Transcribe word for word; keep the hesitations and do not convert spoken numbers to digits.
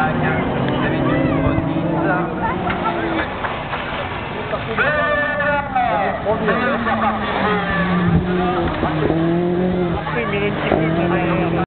campagna, se avete un po' di Quindi non ci